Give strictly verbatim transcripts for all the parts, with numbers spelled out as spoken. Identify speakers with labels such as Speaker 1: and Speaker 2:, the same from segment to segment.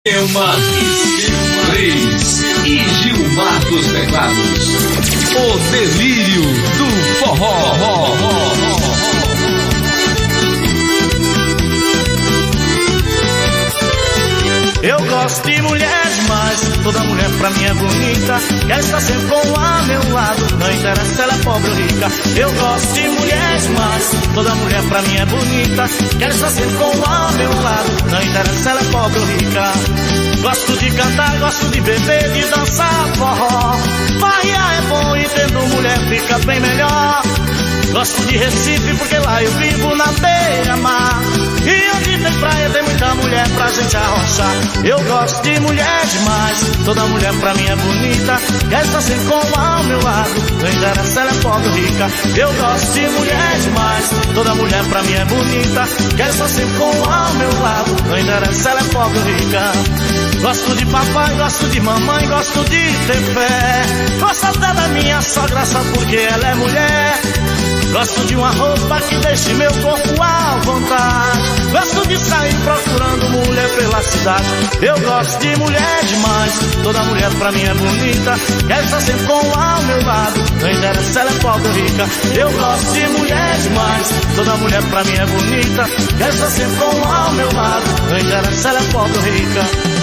Speaker 1: Gilmar três e Gilmar dos Teclados. O delírio do forró.
Speaker 2: Eu gosto de mulher demais, toda mulher pra mim é bonita. Quero estar sempre com a meu lado, não interessa se ela é pobre ou rica. Eu gosto de mulher demais, toda mulher pra mim é bonita. Quero estar sempre com a meu lado, não interessa se ela é pobre ou rica. Gosto de cantar, gosto de beber, de dançar forró. Farriar é bom e tendo mulher fica bem melhor. Gosto de Recife porque lá eu vivo na beira-mar. E onde tem praia tem muita mulher pra gente arrochar. Eu gosto de mulher demais, toda mulher pra mim é bonita. Quero estar sempre com ao meu lado, não interessa se ela é pobre ou rica. Eu gosto de mulher demais, toda mulher pra mim é bonita. Quero estar sempre com ao meu lado, não interessa se ela é pobre ou rica. Gosto de papai, gosto de mamãe, gosto de ter fé. Gosto até da minha sogra só porque ela é mulher. Gosto de uma roupa que deixe meu corpo à vontade. Gosto de sair procurando mulher pela cidade. Eu gosto de mulher demais, toda mulher pra mim é bonita. Quero estar sempre com ao meu lado, não interessa se ela é pobre ou rica. Eu gosto de mulher demais, toda mulher pra mim é bonita. Quero estar sempre com ao meu lado, não interessa se ela é pobre ou rica.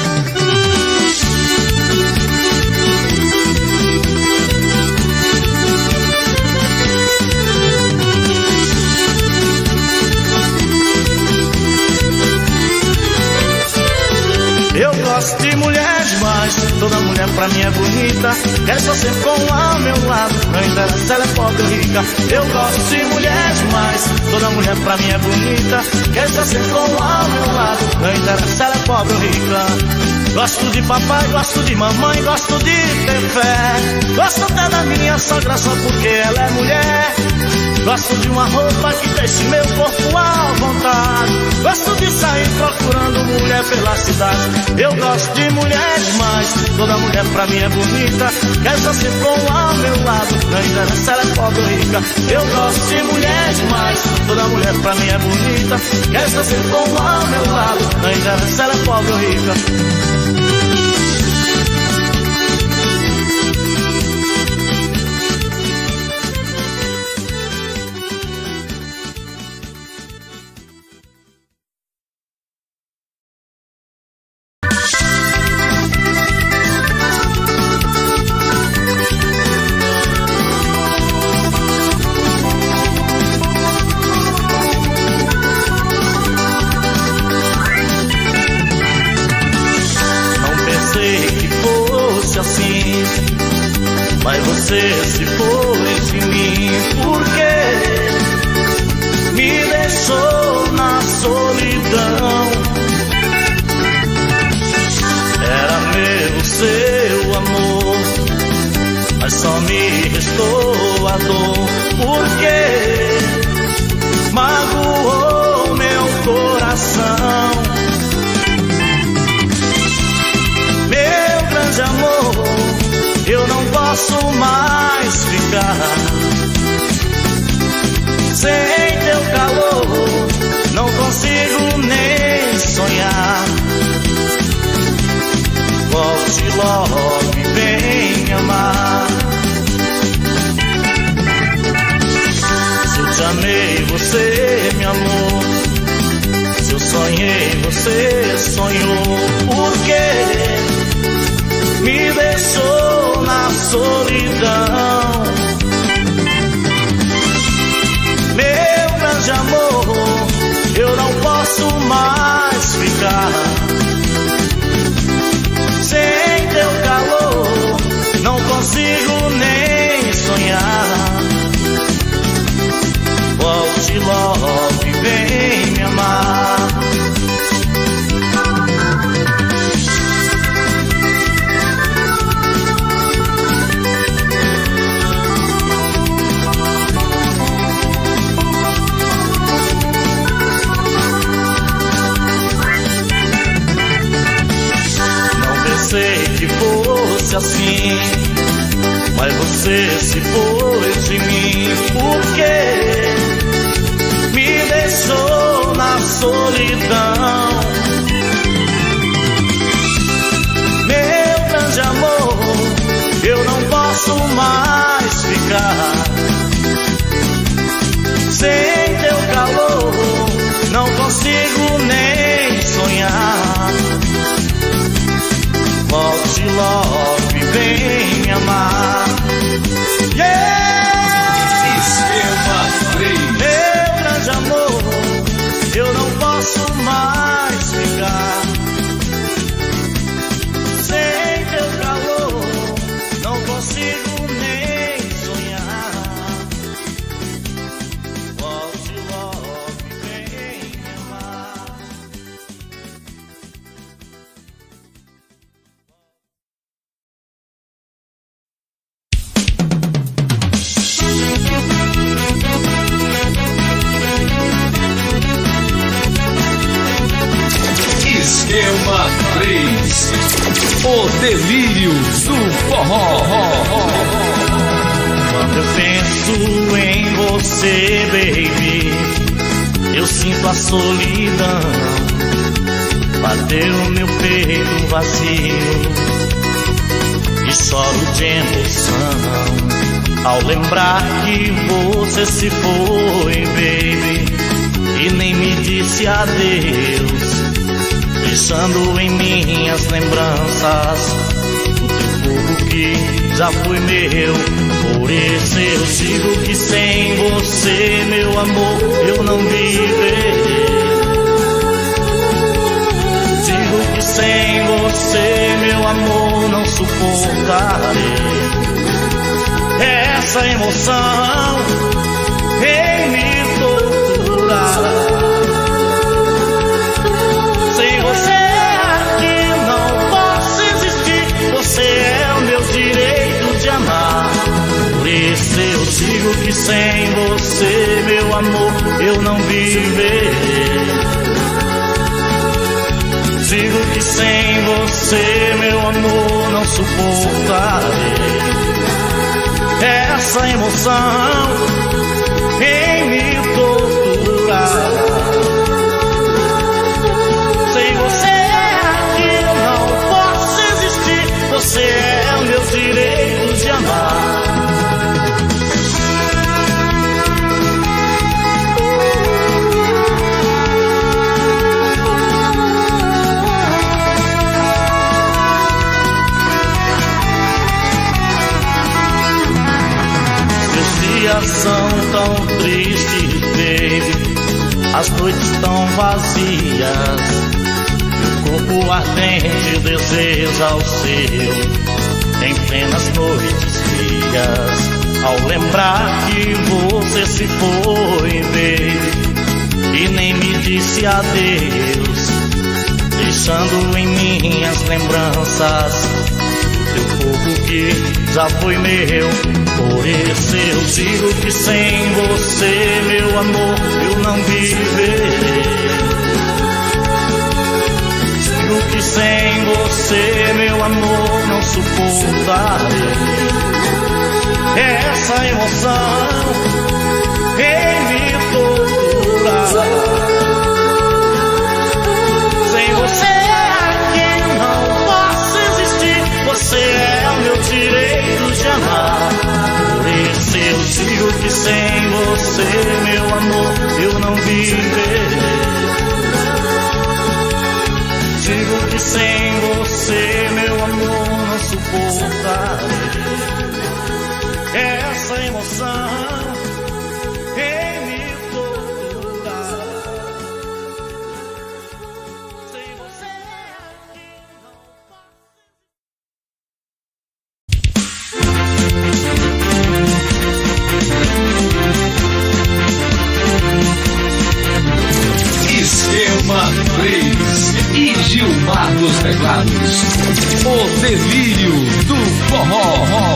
Speaker 2: Eu gosto de mulher demais, toda mulher pra mim é bonita. Quero estar sempre com ao meu lado, não interessa se ela é pobre ou rica. Eu gosto de mulher demais, toda mulher pra mim é bonita. Quero estar sempre com ao meu lado, não interessa se ela é pobre ou rica. Gosto de papai, gosto de mamãe, gosto de ter fé. Gosto até da minha sogra só porque ela é mulher. Gosto de uma roupa que deixe meu corpo à vontade. Gosto de sair procurando mulher pela cidade. Eu gosto de mulher demais, toda mulher pra mim é bonita. Quero estar sempre com ao meu lado, não interessa se ela é pobre ou rica. Eu gosto de mulher demais, toda mulher pra mim é bonita. Quero estar sempre com ao meu lado, não interessa se ela é pobre ou rica. Mas você se foi de mim, porque me deixou na solidão. Era meu seu amor, mas só me restou a dor, porque magoou meu coração. Meu grande amor, eu não posso mais ficar sem teu calor, não consigo nem sonhar. Volte logo e vem me amar. Se eu te amei, você me amou. Se eu sonhei, você sonhou. Por quê? Me deixou na solidão. Meu grande amor, eu não posso mais ficar sem teu calor, não consigo nem sonhar. Volte logo e vem me amar. Pensei que fosse assim, mas você se foi de mim, porque me deixou na solidão. mais ficar. Sem teu calor não consigo nem sonhar. Volte logo e vem me amar. Yeah!
Speaker 1: Esquema três.
Speaker 2: Meu grande amor, eu não posso mais ficar. Sem teu calor não consigo nem sonhar. Volte logo e vem me amar.
Speaker 1: Esquema três. O delírio do forró.
Speaker 2: Quando eu penso em você, baby, eu sinto a solidão bater o meu peito vazio e choro de emoção ao lembrar que você se foi, baby, e nem me disse adeus, deixando em minhas lembranças o teu corpo que já foi meu. Por isso eu digo que sem você, meu amor, eu não viverei. Digo que sem você, meu amor, não suportarei essa emoção em me torturar. Sem você aqui não posso existir. Você é o meu direito de amar. Por isso eu digo que sem você, meu amor, eu não viverei. Digo que sem você, meu amor, não suportarei essa emoção em me torturar. Sem você aqui não posso existir. Você é o meu direito de amar. São tão tristes, baby, as noites tão vazias, o corpo ardente deseja o seu em plenas noites frias. Ao lembrar que você se foi, baby, e nem me disse adeus, deixando em minhas lembranças teu corpo que já foi meu. Por isso eu digo que sem você, meu amor, eu não viverei. Digo que sem você, meu amor, não suportarei essa emoção em me torturar. Sem você aqui não posso existir. Você é o meu direito de amar. Eu digo que sem você, meu amor, eu não viverei. Digo que sem você, meu amor, não suportarei essa emoção em me torturar. Sem você aqui não
Speaker 1: Esquema três e Gilmar dos Teclados. O delírio do forró.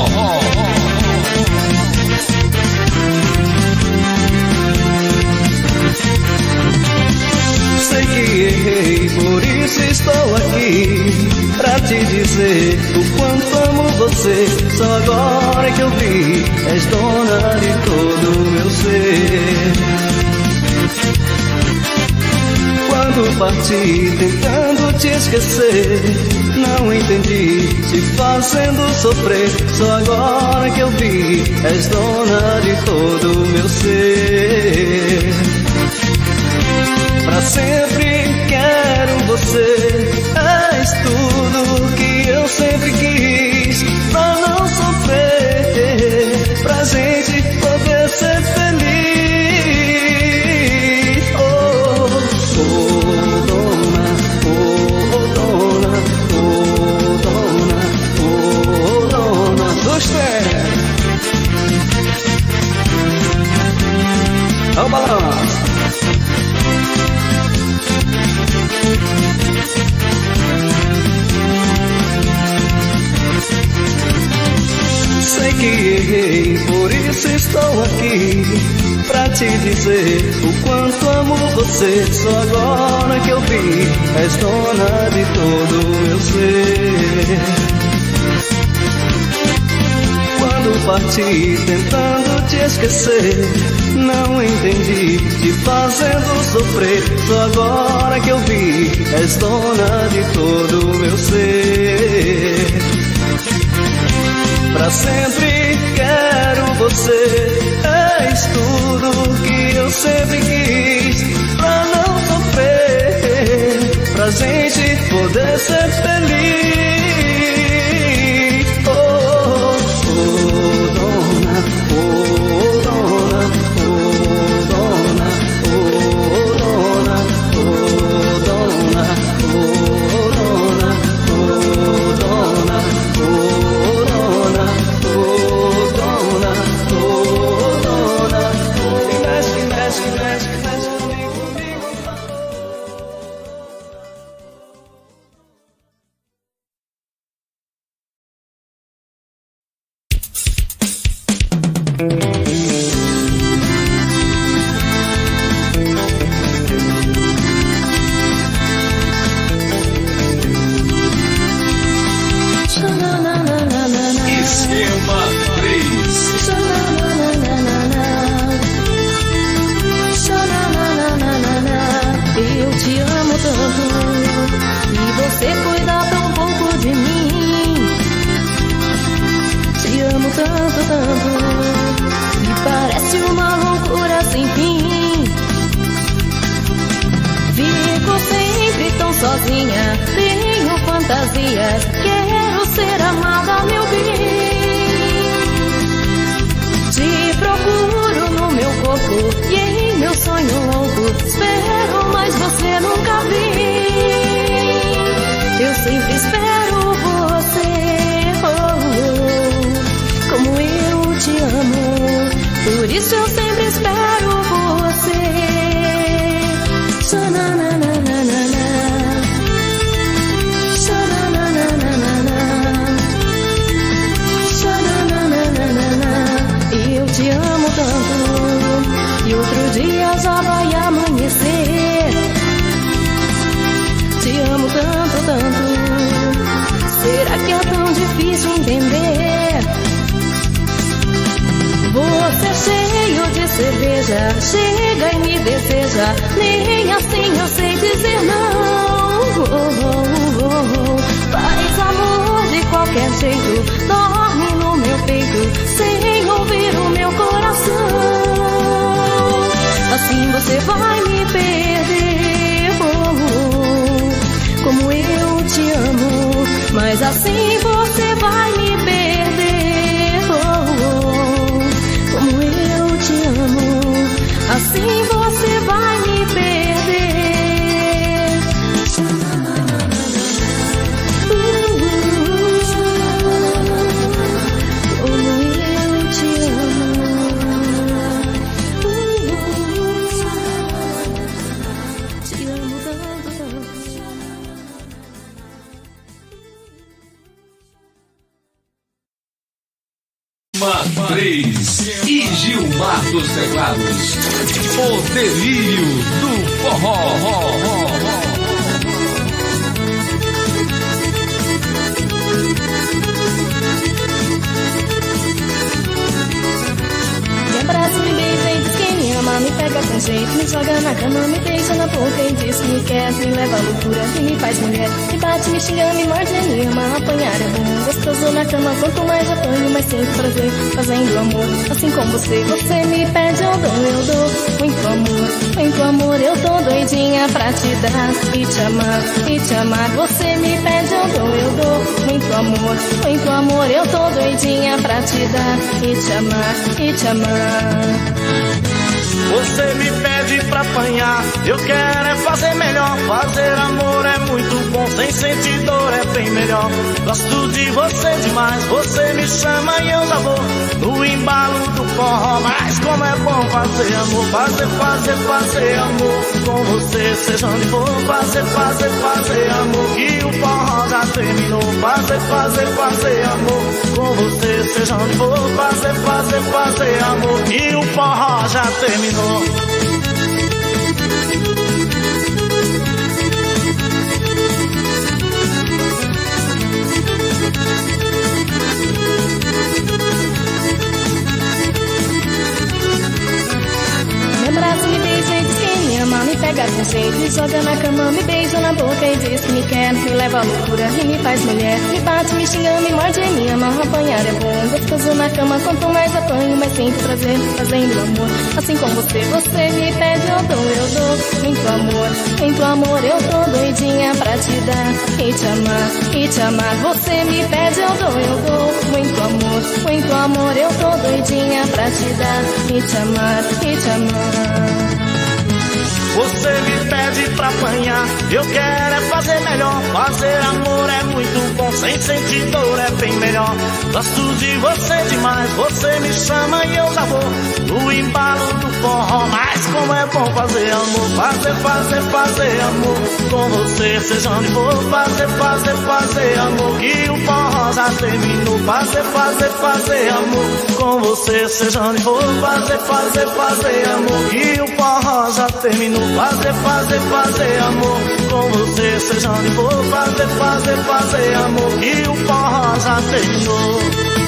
Speaker 3: Sei que errei, por isso estou aqui pra te dizer o quanto amo você. Só agora que eu vi, és dona de todo o meu ser. Quando parti tentando te esquecer, não entendi entendi, te fazendo sofrer. Só agora que eu vi, és dona de todo o meu ser. Pra sempre quero você, és tudo que eu sempre quis. Pra não sofrer, pra gente poder ser feliz. Oh, oh, dona, oh, dona, oh, dona, oh, dona dos pés. Ao balanço. Sei que errei, por isso estou aqui pra te dizer o quanto amo você. Só agora que eu vi, és dona de todo o meu ser. Quando parti tentando te esquecer, não entendi, te fazendo sofrer. Só agora que eu vi, és dona de todo o meu ser. Pra sempre quero você, és tudo que eu sempre quis. Pra não sofrer, pra gente poder ser feliz. Oh, oh, dona, oh, dona, oh, dona, oh, dona, oh, dona, oh, dona, oh, dona, oh, dona. Oh, dona, oh, dona, oh, mexe, mexe, mexe, mexe comigo, comigo.
Speaker 1: Esquema três.
Speaker 4: Eu te amo tanto e você cuida tão pouco de mim. Te amo tanto, tanto, e parece uma loucura sem fim. Fico sempre tão sozinha, tenho fantasias, quero ser amada, meu bem. Te procuro no meu corpo e em meu sonho louco, espero, mas você nunca vem. Eu sempre espero você, oh, como eu te amo, por isso eu sempre espero você. Xananananana, xananananana, xananananana. Eu te amo tanto e outro dia já vai amanhecer. Te amo tanto, tanto, será que é tão difícil entender? Você é cheio de cerveja, chega e me deseja, nem assim eu sei dizer não. Oh, oh, oh, oh. Faz amor de qualquer jeito, dorme no meu peito, sem ouvir o meu coração. Assim você vai me perder, oh, como eu te amo, mas assim você vai me perder, oh, como eu te amo, assim você vai me perder.
Speaker 1: três e Gilmar dos Teclados. O delírio do forró.
Speaker 4: Me abraça, me beija e diz que me ama, me pega com jeito, me joga na cama, me beija na boca e diz que me quer, me leva à loucura, que me faz mulher, me bate, me xinga, me morde, me ama, apanhar é bom. Gostoso na cama, quanto mais apanho, mais sinto prazer fazendo amor. Assim como você, você me pede, eu dou, eu dou. Muito amor, muito amor, eu tô doidinha pra te dar e te amar, e te amar. Você me pede, eu dou, eu dou. Muito amor, muito amor, eu tô doidinha pra te dar e te amar, e te amar.
Speaker 2: Você me pede pra apanhar, eu quero é fazer melhor. Fazer amor é muito bom, sem sentir dor é bem melhor. Gosto de você demais, você me chama e eu já vou no embalo do forró. Mas como é bom fazer amor, fazer, fazer, fazer amor com você, seja onde for. Fazer, fazer, fazer amor, que o forró já terminou. Fazer, fazer, fazer amor com você, seja onde for. Fazer, fazer, fazer amor, que o forró já terminou.
Speaker 4: Me abraça, me beija e diz que me ama, me pega com jeito e joga na cama, me beija na boca e diz que me quer, me leva à loucura e me faz mulher. Me bate, me xinga, me morde e me ama, apanhar é bom. Gostoso na cama, quanto mais apanho, mais sinto prazer fazendo amor. Assim como você, você me pede, eu dou, eu dou. Muito amor, muito amor, eu tô doidinha pra te dar e te amar, e te amar. Você me pede, eu dou, eu dou. Muito amor, muito amor, eu tô doidinha pra te dar e te amar, e te amar.
Speaker 2: Você me pede pra apanhar, eu quero é fazer melhor. Fazer amor é muito bom, sem sentir dor é bem melhor. Gosto de você demais, você me chama e eu já vou no embalo do forró. Mas como é bom fazer amor, fazer, fazer, fazer amor com você, seja onde for. Fazer, fazer, fazer amor, que o forró já terminou. Fazer, fazer, fazer amor com você, seja onde for. Fazer, fazer, fazer amor, que o forró já terminou. Fazer, fazer, fazer amor com você, seja onde for. Fazer, fazer, fazer amor, que o forró já terminou.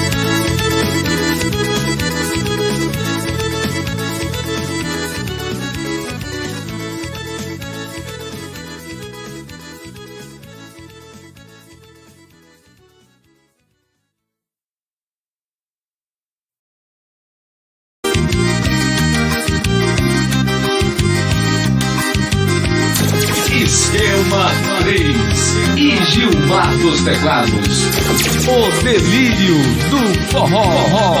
Speaker 1: Esquema três e Gilmar dos Teclados. O delírio do forró.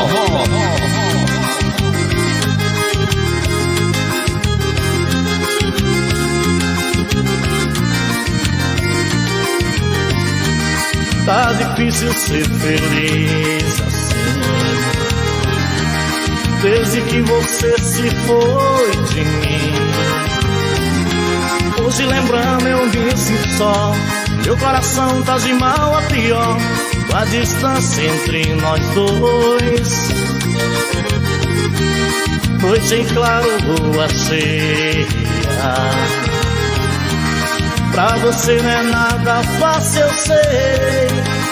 Speaker 2: Tá difícil ser feliz assim, desde que você se foi de mim. Hoje lembrando eu me sinto só, meu coração tá de mal a pior, com a distância entre nós dois. Noite em claro, lua cheia, pra você não é nada fácil, eu sei.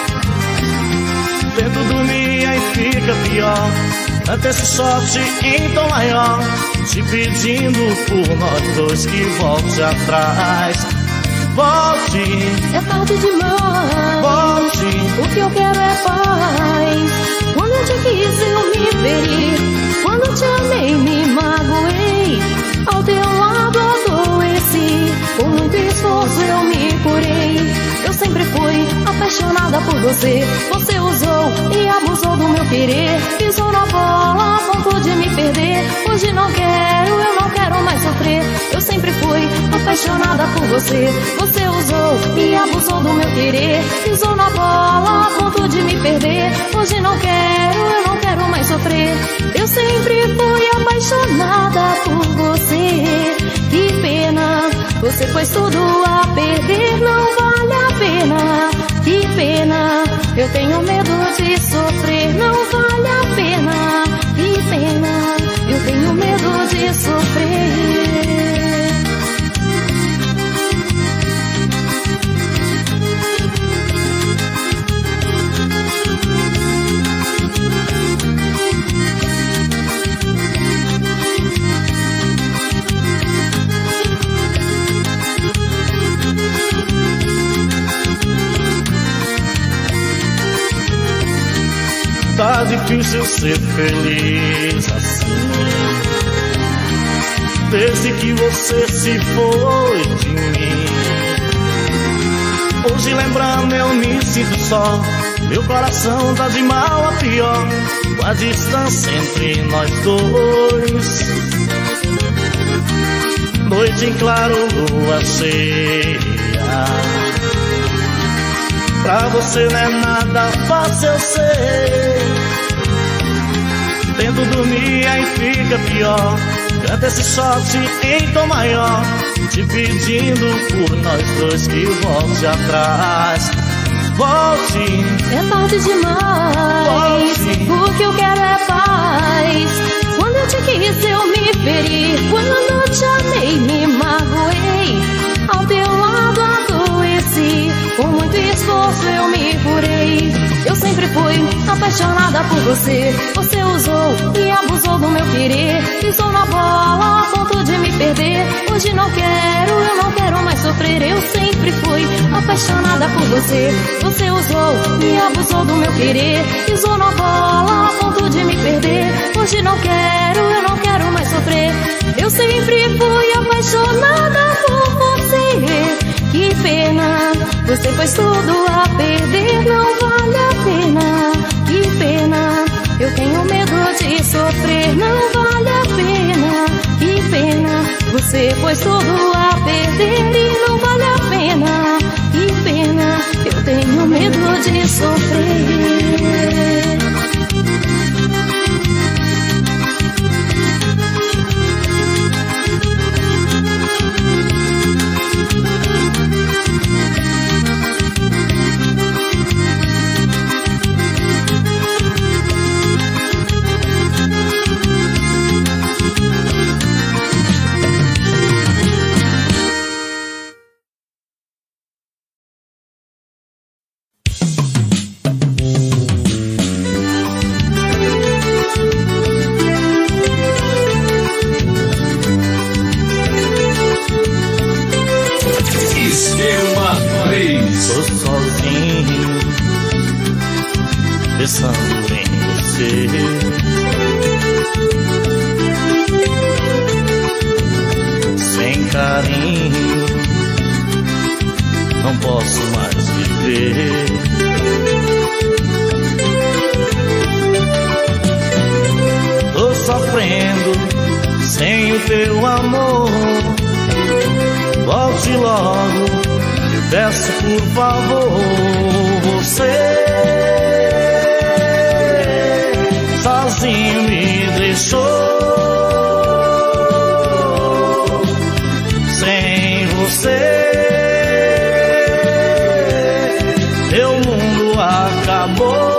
Speaker 2: Tento dormir aí fica pior, até se sorte em tom maior, te pedindo por nós dois que volte atrás. Volte,
Speaker 4: é tarde demais.
Speaker 2: Volte,
Speaker 4: o que eu quero é paz. Quando eu te quis eu me feri, quando te amei me magoei, ao teu lado adoeci, com muito esforço eu me curei. Eu sempre fui apaixonada por você, você usou e abusou do meu querer, pisou na bola a ponto de me perder. Hoje não quero, eu não quero mais sofrer. Eu sempre fui apaixonada por você, você usou e abusou do meu querer, pisou na bola a ponto de me perder. Hoje não quero, eu não quero mais sofrer. Eu sempre fui apaixonada por você. Que pena, você pôs tudo a perder, não vale a pena. Que pena, eu tenho medo de sofrer, não vale a pena. Que pena, eu tenho medo de sofrer.
Speaker 2: Tá difícil ser feliz assim, desde que você se foi de mim. Hoje lembrando eu me sinto só, meu coração tá de mal a pior, com a distância entre nós dois. Noite em claro, lua cheia, pra você não é nada fácil, eu sei. Tento dormir, aí fica pior. Canta esse shot em tom maior, te pedindo por nós dois que volte atrás. Volte.
Speaker 4: É tarde demais.
Speaker 2: Volte.
Speaker 4: O que eu quero é paz. Quando eu te quis eu me feri, quando eu te amei me magoei, ao teu lado adoeci, com muito esforço eu me curei. Eu sempre fui apaixonada por você, você usou e abusou do meu querer. Pisou na bola a ponto de me perder, hoje não quero, eu não quero mais sofrer. Eu sempre fui apaixonada por você, você usou e abusou do meu querer. Pisou na bola a ponto de me perder, hoje não quero, eu não quero mais sofrer. Eu sempre fui apaixonada por você, que pena, você fez tudo a perder, não vale a pena, que pena, eu tenho medo de sofrer, não vale a pena, que pena, você fez tudo a perder e não vale a pena, que pena, eu tenho medo de sofrer.
Speaker 2: Tô sozinho, pensando em você. Sem carinho, não posso mais viver. Tô sofrendo sem o teu amor. Volte logo, peço por favor, você sozinho me deixou. Sem você, meu mundo acabou.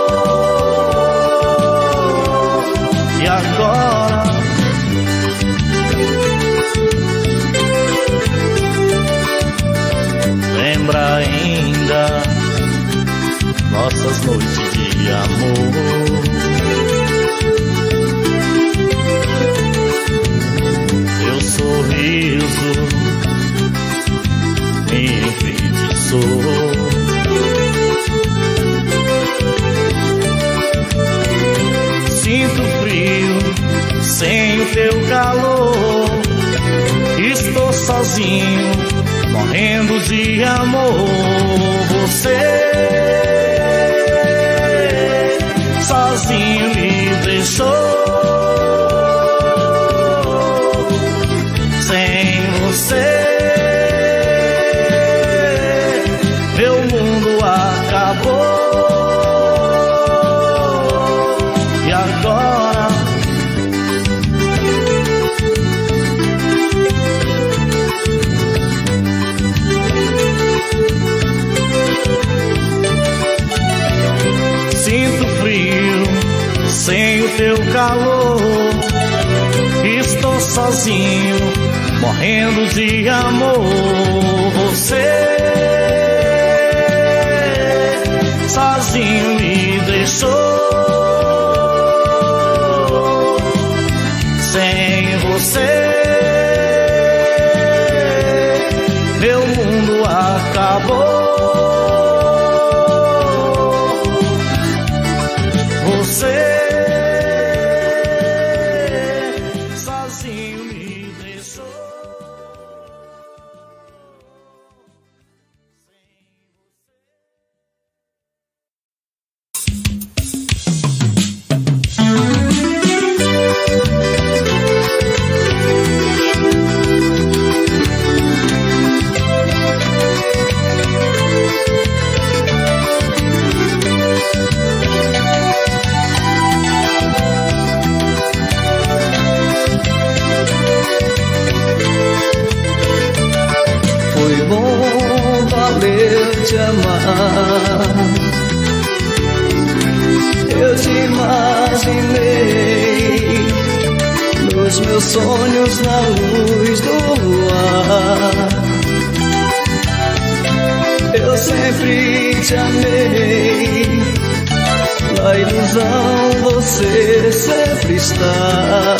Speaker 2: E agora lembra ainda nossas noites de amor. Teu sorriso me enfeitiçou. Sinto frio sem o teu calor. Estou sozinho, morrendo de amor. Você sozinho me deixou. Sem você, meu mundo acabou. E agora sinto frio sem o teu calor. Estou sozinho, morrendo de amor. Você sozinho me deixou. Sem você, meu mundo acabou. Você
Speaker 3: Eu te imaginei nos meus sonhos na luz do luar. Eu sempre te amei, na ilusão você sempre está,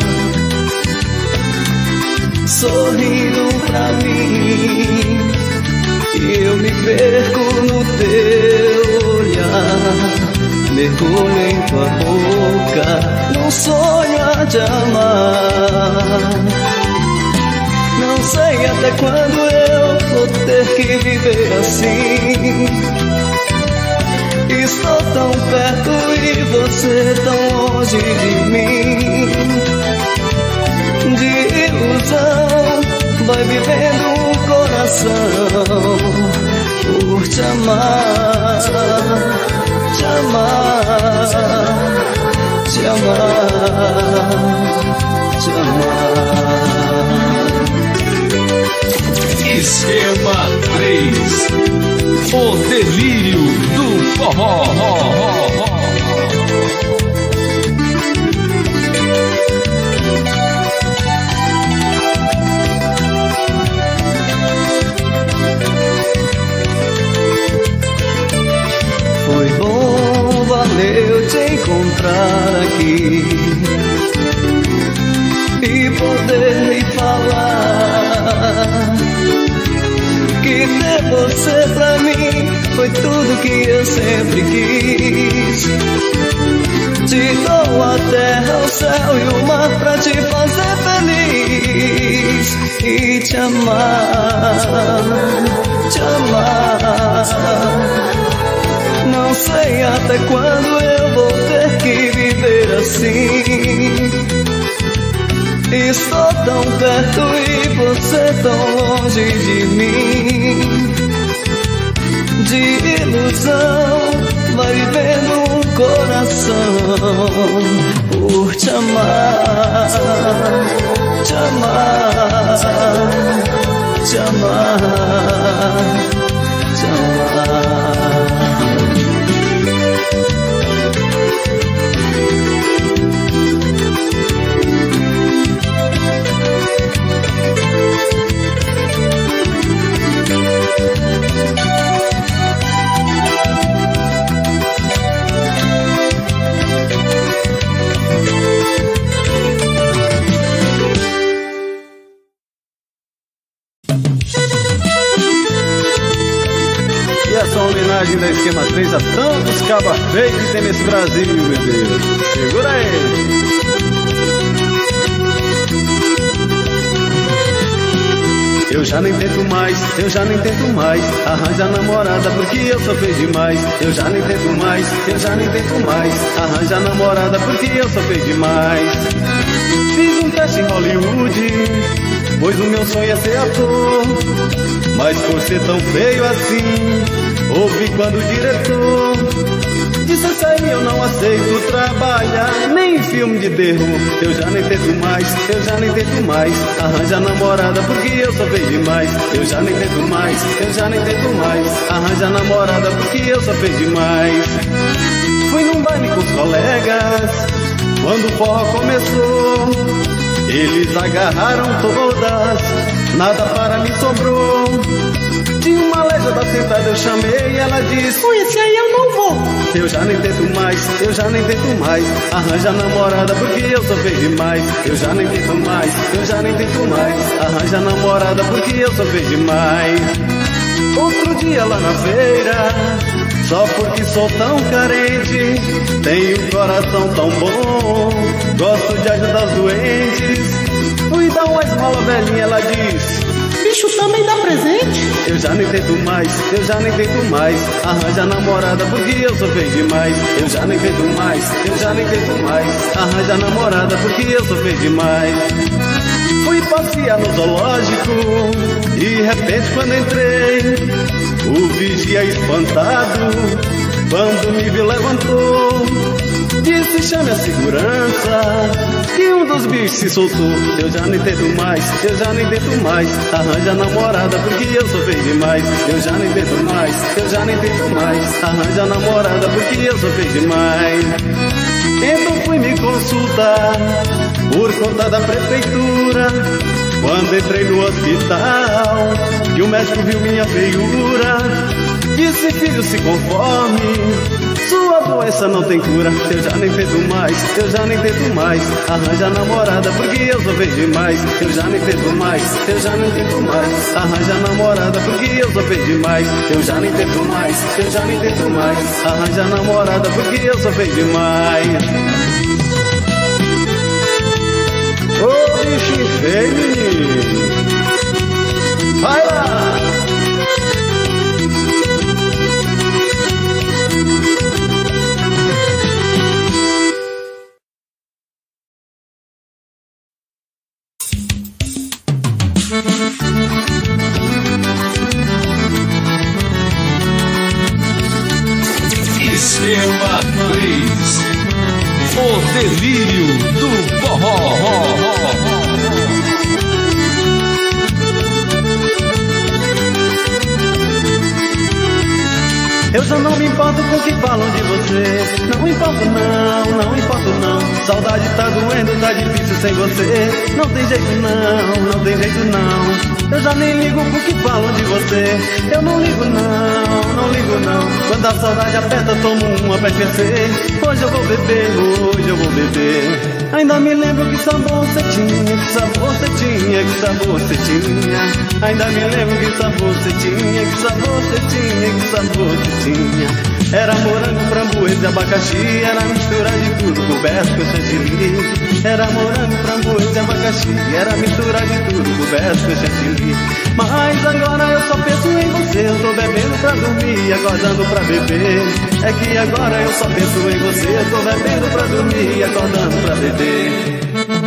Speaker 3: sorrindo pra mim, e eu me perco no teu olhar. Mergulho em tua boca, num sonho a te amar. Não sei até quando eu vou ter que viver assim. Estou tão perto e você tão longe de mim. De ilusão vai vivendo o coração por te amar, te amar, te amar, te amar.
Speaker 1: Esquema três, o delírio do forró.
Speaker 3: Foi bom, valeu te encontrar aqui e poder me falar que ter você pra mim foi tudo que eu sempre quis. Te dou a terra, o céu e o mar pra te fazer feliz e te amar, te amar. Não sei até quando eu vou ter que viver assim. Estou tão perto e você tão longe de mim. De ilusão vai vivendo um coração por te amar, te amar, te amar, te amar.
Speaker 5: Da Esquema três a tantos cabas feios que tem nesse Brasil, meu Deus. Segura aí. Eu já nem tento mais, eu já nem tento mais. Arranja namorada porque eu sou feio demais. Eu já nem tento mais, eu já nem tento mais. Arranja namorada porque eu sou feio demais. Fiz um teste em Hollywood, pois o meu sonho é ser ator. Mas por ser tão feio assim, ouvi quando o diretor disse assim: eu não aceito trabalhar nem em filme de terror. Eu já nem tento mais, eu já nem tento mais. Arranja namorada porque eu sou feio demais. Eu já nem tento mais, eu já nem tento mais. Arranja namorada porque eu sou feio demais. Fui num baile com os colegas quando o forró começou. Eles agarraram todas, nada para mim sobrou. Tinha uma legenda sentada, eu chamei e ela disse: "Oi, esse aí eu não vou." Eu já nem tento mais, eu já nem tento mais. Arranja namorada porque eu sou feio demais. Eu já nem tento mais, eu já nem tento mais. Arranja namorada porque eu sou feio demais. Outro dia lá na feira, só porque sou tão carente, tenho um coração tão bom, gosto de ajudar os doentes. Fui dar uma esmola velhinha, ela diz: "Bicho também dá presente." Eu já nem tento mais, eu já nem tento mais. Arranja namorada porque eu sou feio demais. Eu já nem tento mais, eu já nem tento mais. Arranja namorada porque eu sou feio demais. Fui passear no zoológico e de repente quando entrei, o vigia espantado, quando me viu levantou Disse chame a segurança, que um dos bichos se soltou. Eu já nem tento mais, eu já nem tento mais. Arranja namorada porque eu sou feio demais. Eu já nem tento mais, eu já nem tento mais. Arranja namorada porque eu sou feio demais. Então fui me consultar por conta da prefeitura. Quando entrei no hospital e o médico viu minha feiura, disse filho se conforme, sua doença não tem cura. Eu já nem tento mais, eu já nem tento mais. Arranja namorada porque eu sou feio demais. Eu já nem tento mais, eu já nem tento mais. Arranja namorada porque eu sou feio demais. Eu já nem tento mais, eu já nem tento mais. Arranja namorada porque eu sou feio demais. Ô bichinho feio, menino, vai lá!
Speaker 1: Esquema três, o delírio do forró.
Speaker 5: Eu já não me importo com o que falam de você. Não importo não, não importo não. Saudade tá doendo, tá difícil sem você. Não tem jeito não, não tem jeito não. Eu já nem ligo com o que falam de você. Eu não ligo não, não ligo não. Quando a saudade aperta, tomo uma pra esquecer. Hoje eu vou beber, hoje eu vou beber. Ainda me lembro que sabor você tinha, que sabor você tinha, que sabor você tinha. Ainda me lembro que sabor você tinha, que sabor você tinha, que sabor você tinha. Era morango, framboesa e abacaxi, era mistura de tudo coberto com chantilly. Era morango, framboesa e abacaxi, era mistura de tudo coberto com chantilly. Mas agora eu só penso em você. Eu tô bebendo pra dormir, acordando pra beber. É que agora eu só penso em você. Eu tô bebendo pra dormir, acordando pra beber.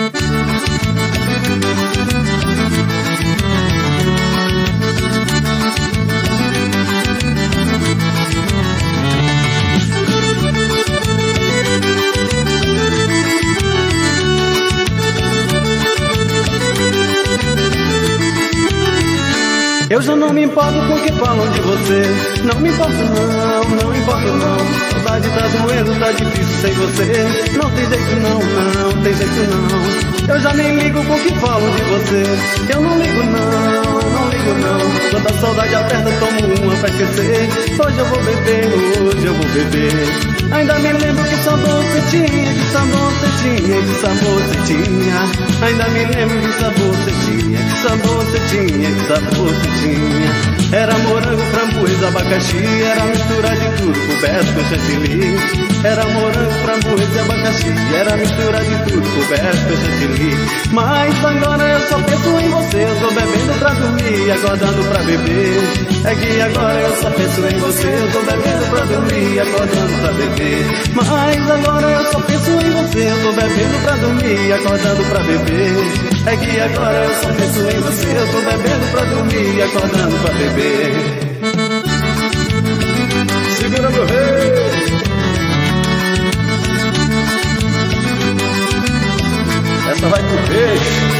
Speaker 5: Eu já não me importo com o que falam de você. Não me importo não, não importo não. Saudade tá doendo, tá difícil sem você. Não tem jeito não, não tem jeito não. Eu já nem ligo com o que falam de você. Eu não ligo não, não ligo não. Quando a saudade aperta, tomo uma pra esquecer. Hoje eu vou beber, hoje eu vou beber. Ainda me lembro que sabor você tinha, que sabor você tinha, que sabor você tinha. Ainda me lembro que sabor você tinha, que sabor você tinha, que sabor você tinha. Era morango, framboesa, abacaxi, era mistura de tudo coberto com chantilly. Era morango, framboesa e abacaxi, era mistura de tudo coberto com chantilly. Mas agora eu só penso em você. Eu tô bebendo pra dormir, acordando pra beber. É que agora eu só penso em você. Eu tô bebendo pra dormir, acordando pra beber. Mas agora eu só penso em você. Eu tô bebendo pra dormir, acordando pra beber. É que agora eu só penso em você. Eu tô bebendo pra dormir, acordando pra beber. Segura meu rei. Essa vai pro peixe.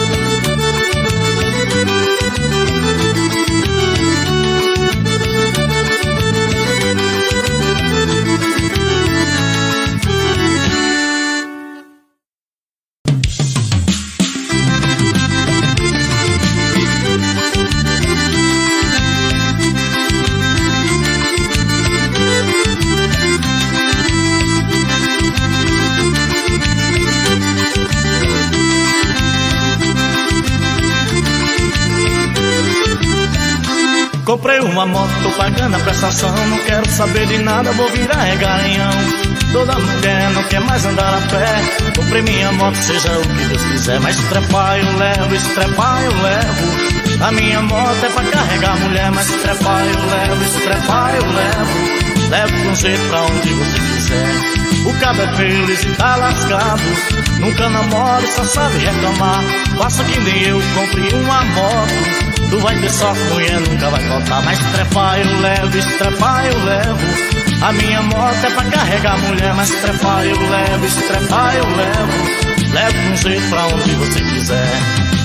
Speaker 2: Comprei uma moto pagando a prestação. Não quero saber de nada, vou virar é garanhão. Toda mulher não quer mais andar a pé. Comprei minha moto, seja o que Deus quiser. Mas trepar eu levo, estrepar eu levo. A minha moto é pra carregar mulher. Mas trepar eu levo, estrepar eu levo. Levo com jeito pra onde você quiser. O cabo é feliz e tá lascado. Nunca namoro, só sabe reclamar. Faça que nem eu, compre uma moto. Tu vai ter sorte, mulher nunca vai faltar. Mas trepar eu levo, estrepar eu levo. A Na minha moto é pra carregar mulher, mas trepar eu levo, estrepar eu levo. Levo de um jeito pra onde você quiser.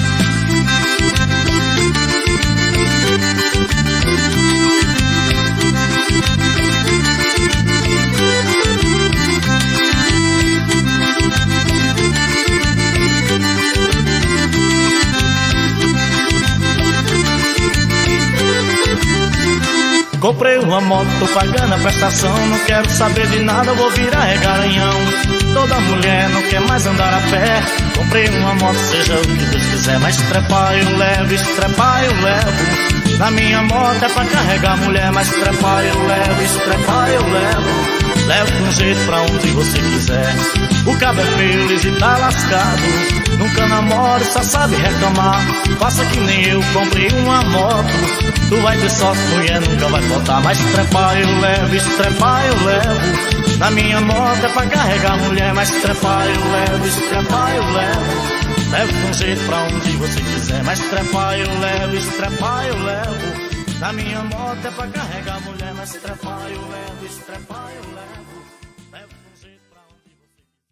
Speaker 2: Comprei uma moto, tô pagando a prestação. Não quero saber de nada, vou virar regaranhão. Toda mulher não quer mais andar a pé. Comprei uma moto, seja o que Deus quiser. Mas trepar eu levo, estrepar eu levo. Na minha moto é pra carregar mulher, mas trepar eu levo, estrepar eu levo. Levo de um jeito pra onde você quiser. O cabo é feliz e tá lascado. Nunca namoro, só sabe reclamar. Faça que nem eu, comprei uma moto. Tu vai ter sorte, mulher, nunca vai faltar. Mas trepar eu levo, estrepar eu levo. Na minha moto é pra carregar mulher, mas trepar eu levo, estrepar eu levo. Levo de um jeito pra onde você quiser. Mas trepar eu levo, estrepar eu levo. Na minha moto é pra carregar mulher, mas trepar eu levo, estrepar eu levo. Levo de um jeito pra onde você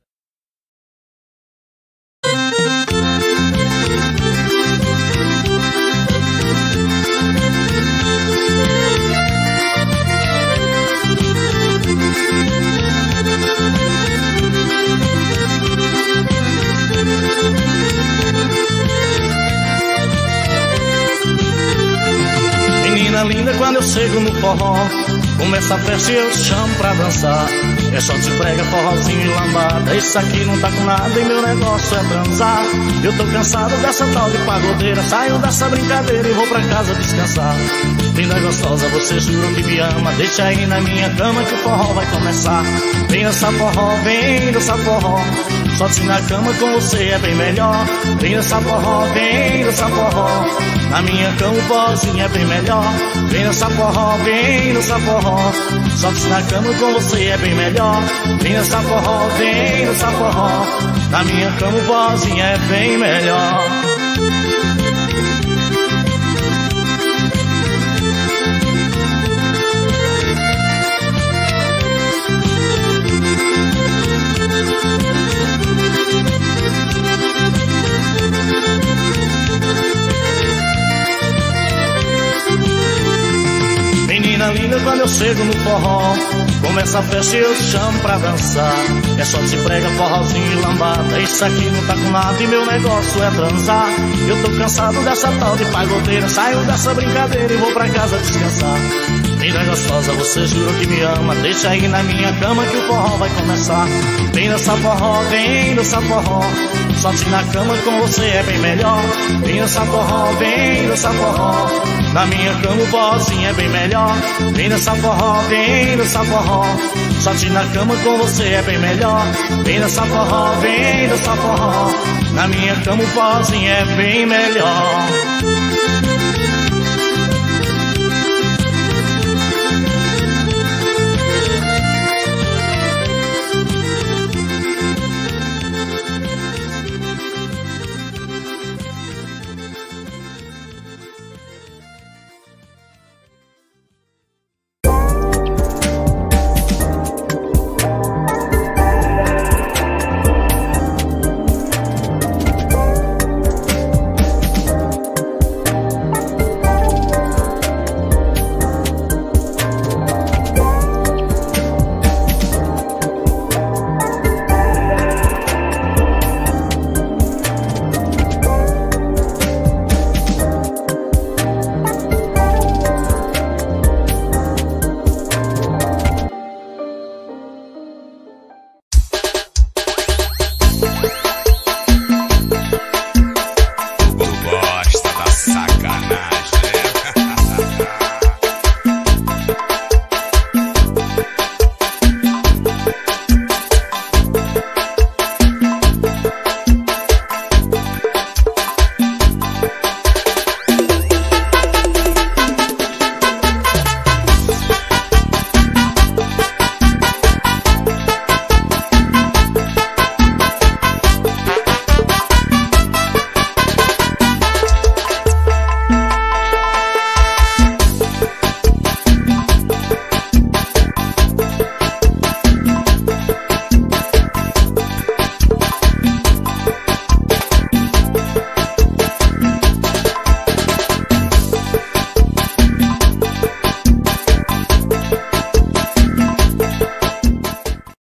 Speaker 2: Menina linda, quando eu chego no forró, começa a festa e eu te chamo pra dançar. É só te prega, forrozinho e lambada. Isso aqui não tá com nada e meu negócio é transar. Eu tô cansado dessa tal de pagodeira. Saio dessa brincadeira e vou pra casa descansar. Linda gostosa, você jura que me ama. Deixa aí na minha cama que o forró vai começar. Vem dançar forró, vem dançar forró. Só se na cama com você é bem melhor. Vem dançar forró, vem dançar forró. Na minha cama o pozinho é bem melhor. Vem dançar forró, vem dançar forró. Só se na cama com você é bem melhor. Vem dançar forró, vem dançar forró. Na minha cama o pozinho é bem melhor. Menina linda, quando eu chego no forró, começa a festa e eu te chamo pra dançar. É só te prega, forrozinho e lambada. Isso aqui não tá com nada e meu negócio é transar. Eu tô cansado dessa tal de pagodeira. Saio dessa brincadeira e vou pra casa descansar. Linda gostosa, você jura que me ama. Deixa aí na minha cama que o forró vai começar. Vem dançar forró, vem dançar forró. Só se na cama com você é bem melhor. Vem dançar forró, vem dançar forró. Na minha cama o pozinho é bem melhor. Vem dançar forró, vem dançar forró. Só se na cama com você é bem melhor. Vem dançar forró, vem dançar forró. Na minha cama o pozinho é bem melhor.